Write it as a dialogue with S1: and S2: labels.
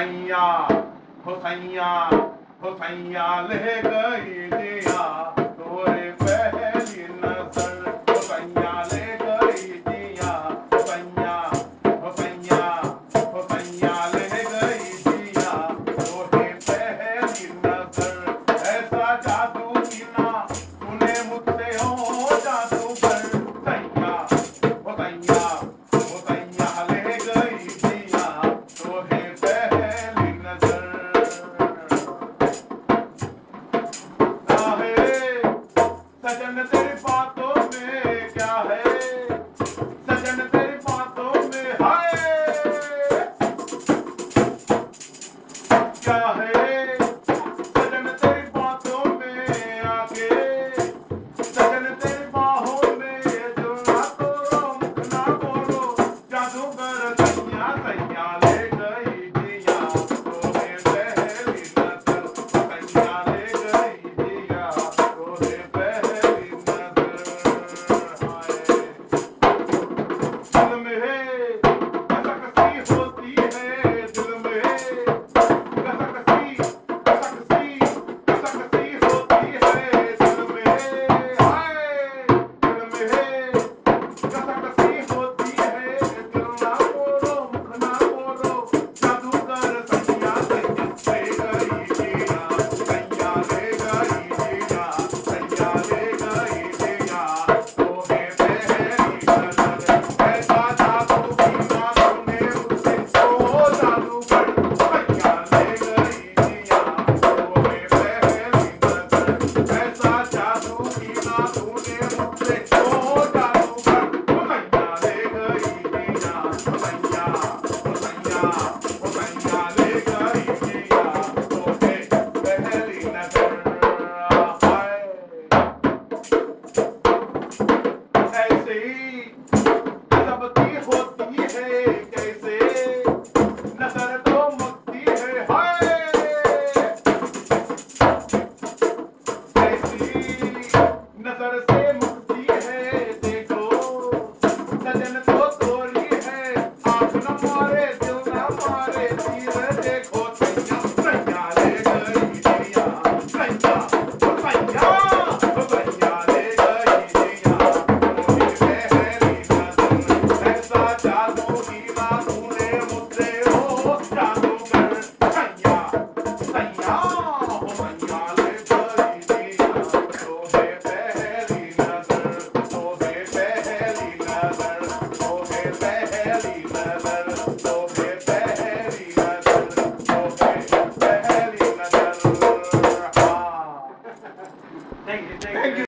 S1: सैया हो सैया हो सैया ले गई दिया तोरे पहली नजर हो सैया ले गई दिया सैया हो सैया हो सैया ले गई दिया तोरे पहली नजर ऐसा जादू किया तूने मुझसे हो जादूगर सैया हो सैया हो सैया ले गई दिया तोरे पहली नजर सजन तेरी बात